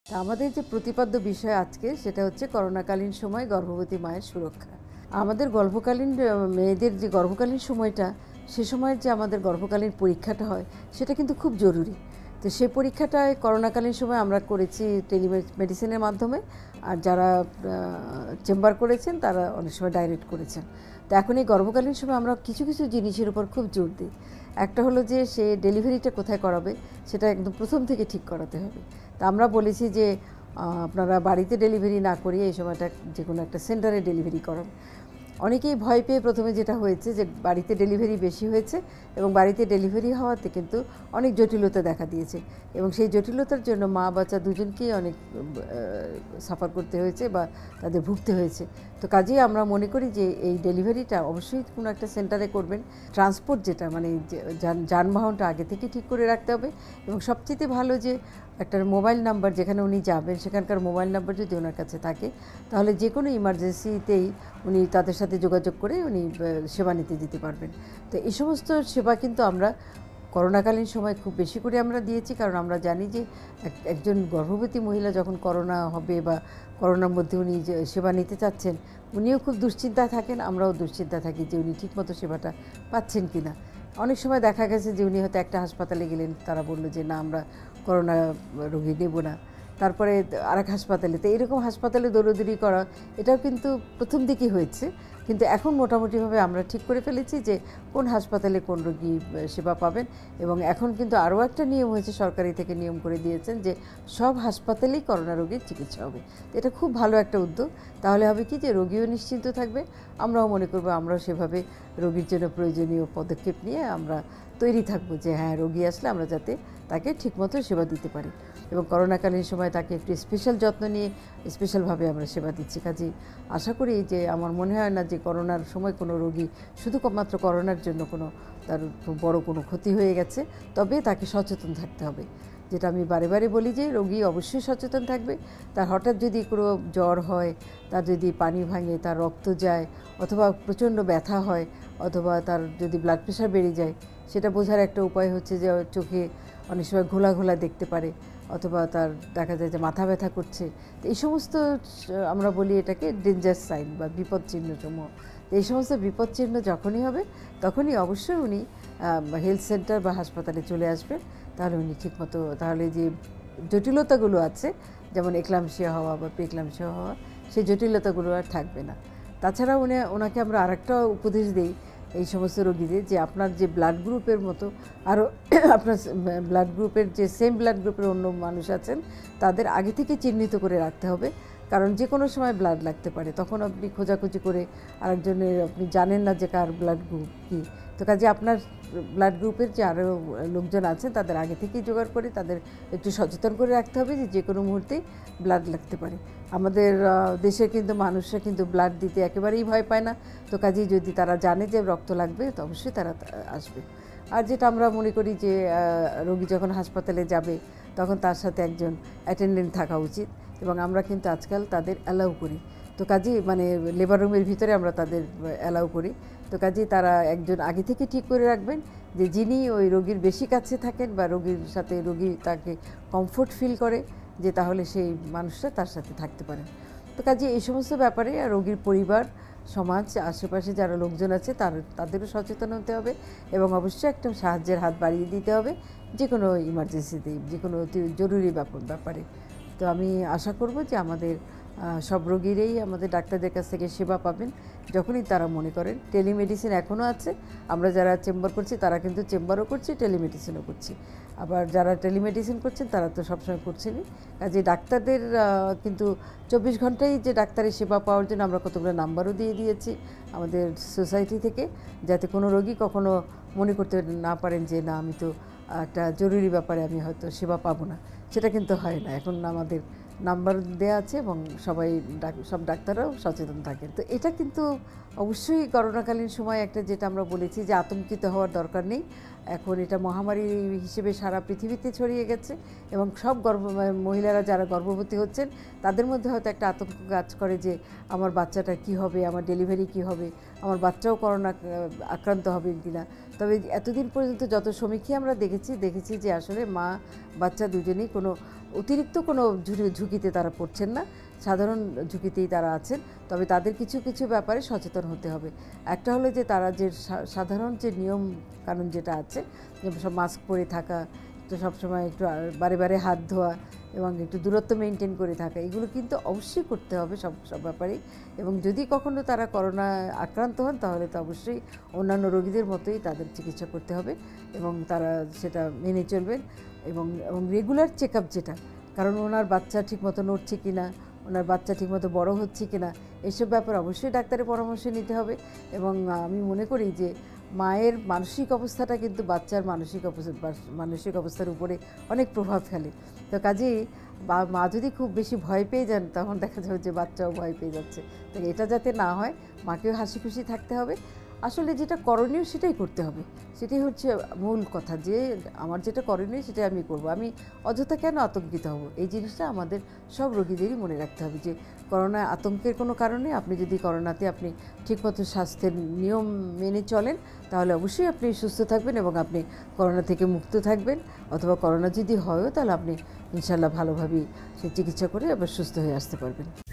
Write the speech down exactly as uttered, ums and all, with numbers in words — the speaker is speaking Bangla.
তা আমাদের যে প্রতিপাদ্য বিষয় আজকে সেটা হচ্ছে করোনাকালীন সময় গর্ভবতী মায়ের সুরক্ষা। আমাদের গর্ভকালীন মেয়েদের যে গর্ভকালীন সময়টা, সে সময়ের যে আমাদের গর্ভকালীন পরীক্ষাটা হয় সেটা কিন্তু খুব জরুরি। তো সেই পরীক্ষাটায় করোনাকালীন সময় আমরা করেছি টেলিমেডিসিনের মাধ্যমে, আর যারা চেম্বার করেছেন তারা অনেক সময় ডাইরেক্ট করেছেন। তো এখন এই গর্ভকালীন সময় আমরা কিছু কিছু জিনিসের উপর খুব জোর দিই। একটা হলো যে সে ডেলিভারিটা কোথায় করাবে সেটা একদম প্রথম থেকে ঠিক করাতে হবে। তা আমরা বলেছি যে আপনারা বাড়িতে ডেলিভারি না করিয়ে এই সময়টা যে কোনো একটা সেন্টারে ডেলিভারি করান। অনেকেই ভয় পেয়ে প্রথমে যেটা হয়েছে যে বাড়িতে ডেলিভারি বেশি হয়েছে এবং বাড়িতে ডেলিভারি হওয়াতে কিন্তু অনেক জটিলতা দেখা দিয়েছে এবং সেই জটিলতার জন্য মা বাচ্চা দুজনকেই অনেক সাফার করতে হয়েছে বা তাদের ভুগতে হয়েছে। তো কাজেই আমরা মনে করি যে এই ডেলিভারিটা অবশ্যই কোনো একটা সেন্টারে করবেন। ট্রান্সপোর্ট যেটা মানে যানবাহনটা আগে থেকে ঠিক করে রাখতে হবে এবং সবচেয়ে ভালো যে একটা মোবাইল নাম্বার যেখানে উনি যাবেন সেখানকার মোবাইল নাম্বার যদি ওনার কাছে থাকে তাহলে যে কোনো ইমার্জেন্সিতেই উনি তাদের সাথে যোগাযোগ করে উনি সেবা নিতে যেতে পারবেন। তো এই সমস্ত সেবা কিন্তু আমরা করোনাকালীন সময় খুব বেশি করে আমরা দিয়েছি, কারণ আমরা জানি যে একজন গর্ভবতী মহিলা যখন করোনা হবে বা করোনার মধ্যে উনি যে সেবা নিতে চাচ্ছেন উনিও খুব দুশ্চিন্তায় থাকেন, আমরাও দুশ্চিন্তায় থাকি যে উনি ঠিকমতো সেবাটা পাচ্ছেন কি না। অনেক সময় দেখা গেছে যে উনি হয়তো একটা হাসপাতালে গেলেন, তারা বললো যে না আমরা করোনা রোগী নেব না, তারপরে আরেক হাসপাতালে। তো এরকম হাসপাতালে দৌড়দৌড়ি করা এটাও কিন্তু প্রথম দিকেই হয়েছে, কিন্তু এখন মোটামুটিভাবে আমরা ঠিক করে ফেলেছি যে কোন হাসপাতালে কোন রোগী সেবা পাবেন। এবং এখন কিন্তু আরও একটা নিয়ম হয়েছে, সরকারি থেকে নিয়ম করে দিয়েছেন যে সব হাসপাতালেই করোনা রোগীর চিকিৎসা হবে। এটা খুব ভালো একটা উদ্যোগ। তাহলে হবে কি যে রোগীও নিশ্চিন্ত থাকবে, আমরাও মনে করবো আমরাও সেভাবে রোগীর জন্য প্রয়োজনীয় পদক্ষেপ নিয়ে আমরা তৈরি থাকবো যে হ্যাঁ রোগী আসলে আমরা যাতে তাকে ঠিকমতো সেবা দিতে পারি এবং করোনাকালীন সময় তাকে একটু স্পেশাল যত্ন নিয়ে স্পেশালভাবে আমরা সেবা দিচ্ছি। কাজেই আশা করি যে আমার মনে হয় না যে করোনার সময় কোনো রোগী শুধুমাত্র করোনার জন্য কোনো তার বড় কোনো ক্ষতি হয়ে গেছে। তবে তাকে সচেতন থাকতে হবে, যেটা আমি বারে বারে বলি যে রোগী অবশ্যই সচেতন থাকবে। তার হঠাৎ যদি কোনো জ্বর হয়, তার যদি পানি ভাঙে, তার রক্ত যায়, অথবা প্রচণ্ড ব্যথা হয়, অথবা তার যদি ব্লাড প্রেশার বেড়ে যায়, সেটা বোঝার একটা উপায় হচ্ছে যে চোখে অনেক সময় ঘোলা ঘোলা দেখতে পারে, অথবা তার দেখা যায় যে মাথা ব্যথা করছে। তো এই সমস্ত আমরা বলি এটাকে ডেঞ্জার সাইন বা বিপদ চিহ্নসমূহ। তো এই সমস্ত বিপদ চিহ্ন যখনই হবে তখনই অবশ্যই উনি হেলথ সেন্টার বা হাসপাতালে চলে আসবেন। তাহলে উনি ঠিকমতো, তাহলে যে জটিলতাগুলো আছে যেমন এক্লাম্পসিয়া হওয়া বা প্রিক্লাম্পসিয়া হওয়া, সেই জটিলতাগুলো আর থাকবে না। তাছাড়া উনি ওনাকে আমরা আরেকটা উপদেশ দিই এই সমস্ত রোগীদের যে আপনার যে ব্লাড গ্রুপের মতো আরও আপনার ব্লাড গ্রুপের যে সেম ব্লাড গ্রুপের অন্য মানুষ আছেন তাদের আগে থেকে চিহ্নিত করে রাখতে হবে, কারণ যে কোনো সময় ব্লাড লাগতে পারে, তখন আপনি খোঁজাখুঁজি করে আরেকজনের আপনি জানেন না যে কার ব্লাড গ্রুপ কী। তো কাজে আপনার ব্লাড গ্রুপের যে আরও লোকজন আছেন তাদের আগে থেকেই জোগাড় করে তাদের একটু সচেতন করে রাখতে হবে যে যে কোনো মুহূর্তেই ব্লাড লাগতে পারে। আমাদের দেশে কিন্তু মানুষরা কিন্তু ব্লাড দিতে একেবারেই ভয় পায় না। তো কাজেই যদি তারা জানে যে রক্ত লাগবে তো অবশ্যই তারা আসবে। আর যেটা আমরা মনে করি যে রোগী যখন হাসপাতালে যাবে তখন তার সাথে একজন অ্যাটেন্ডেন্ট থাকা উচিত, এবং আমরা কিন্তু আজকাল তাদের অ্যালাউ করি। তো কাজেই মানে লেবার রুমের ভিতরে আমরা তাদের অ্যালাউ করি। তো কাজেই তারা একজন আগে থেকে ঠিক করে রাখবেন যে যিনি ওই রোগীর বেশি কাছে থাকেন বা রোগীর সাথে রোগী তাকে কমফোর্ট ফিল করে যে তাহলে সেই মানুষটা তার সাথে থাকতে পারেন। তো কাজে এই সমস্ত ব্যাপারে রোগীর পরিবার, সমাজ, আশেপাশে যারা লোকজন আছে তার তাদেরও সচেতন হতে হবে এবং অবশ্যই একটা সাহায্যের হাত বাড়িয়ে দিতে হবে যে কোনো ইমার্জেন্সিতে, যে কোনো অতি জরুরি ব্যাপারে। তো আমি আশা করব যে আমাদের সব রোগীরাই আমাদের ডাক্তারদের কাছ থেকে সেবা পাবেন যখনই তারা মনে করেন। টেলিমেডিসিন এখনও আছে, আমরা যারা চেম্বার করছি তারা কিন্তু চেম্বারও করছি, টেলিমেডিসিনও করছি। আবার যারা টেলিমেডিসিন করছেন তারা তো সবসময় করছেনই। কাজে ডাক্তারদের কিন্তু চব্বিশ ঘন্টায় যে ডাক্তারের সেবা পাওয়ার জন্য আমরা কতগুলো নাম্বারও দিয়ে দিয়েছি আমাদের সোসাইটি থেকে, যাতে কোনো রোগী কখনো মনে করতে না পারেন যে না আমি তো একটা জরুরি ব্যাপারে আমি হয়তো সেবা পাবো না। সেটা কিন্তু হয় না, এখন আমাদের নাম্বার দেওয়া আছে এবং সবাই সব ডাক্তাররাও সচেতন থাকেন। তো এটা কিন্তু অবশ্যই করোনাকালীন সময় একটা যেটা আমরা বলেছি যে আতঙ্কিত হওয়ার দরকার নেই। এখন এটা মহামারী হিসেবে সারা পৃথিবীতে ছড়িয়ে গেছে এবং সব গর্ভ মহিলারা যারা গর্ভবতী হচ্ছেন তাদের মধ্যে হয়তো একটা আতঙ্ক কাজ করে যে আমার বাচ্চাটা কি হবে, আমার ডেলিভারি কি হবে, আমার বাচ্চাও করোনা আক্রান্ত হবে কিনা। তবে এতদিন পর্যন্ত যত সমীক্ষা আমরা দেখেছি দেখেছি যে আসলে মা বাচ্চা দুজনেই কোনো অতিরিক্ত কোনো ঝুঁকিতে তারা পড়ছেন না, সাধারণ ঝুঁকিতেই তারা আছেন। তবে তাদের কিছু কিছু ব্যাপারে সচেতন হতে হবে। একটা হলো যে তারা যে সাধারণ যে নিয়ম কানুন যেটা আছে, যে সব মাস্ক পরে থাকা, তো সবসময় একটু বারে বারে হাত ধোয়া এবং একটু দূরত্ব মেনটেন করে থাকা, এগুলো কিন্তু অবশ্যই করতে হবে সব সব ব্যাপারেই। এবং যদি কখনো তারা করোনা আক্রান্ত হন তাহলে তো অবশ্যই অন্যান্য রোগীদের মতোই তাদের চিকিৎসা করতে হবে এবং তারা সেটা মেনে চলবেন। এবং এবং রেগুলার চেক আপ যেটা, কারণ ওনার বাচ্চা ঠিকমতো নড়ছে কি না, ওনার বাচ্চা ঠিকমতো বড় হচ্ছে কি না, এসব ব্যাপারে অবশ্যই ডাক্তারের পরামর্শ নিতে হবে। এবং আমি মনে করি যে মায়ের মানসিক অবস্থাটা কিন্তু বাচ্চার মানসিক অবস্থা মানসিক অবস্থার উপরে অনেক প্রভাব ফেলে। তো কাজেই মা যদি খুব বেশি ভয় পেয়ে যান তখন দেখা যাবে যে বাচ্চাও ভয় পেয়ে যাচ্ছে। তো এটা যাতে না হয়, মাকেও হাসি খুশি থাকতে হবে। আসলে যেটা করণীয় সেটাই করতে হবে, সেটাই হচ্ছে মূল কথা, যে আমার যেটা করণীয় সেটাই আমি করব। আমি অযথা কেন আতঙ্কিত হব, এই জিনিসটা আমাদের সব রোগীদেরই মনে রাখতে হবে যে করোনা আতঙ্কের কোনো কারণে, আপনি যদি করোনাতে আপনি ঠিকমতো স্বাস্থ্যের নিয়ম মেনে চলেন তাহলে অবশ্যই আপনি সুস্থ থাকবেন এবং আপনি করোনা থেকে মুক্ত থাকবেন। অথবা করোনা যদি হয়ও তাহলে আপনি ইনশাল্লাহ ভালোভাবেই সে চিকিৎসা করে আবার সুস্থ হয়ে আসতে পারবেন।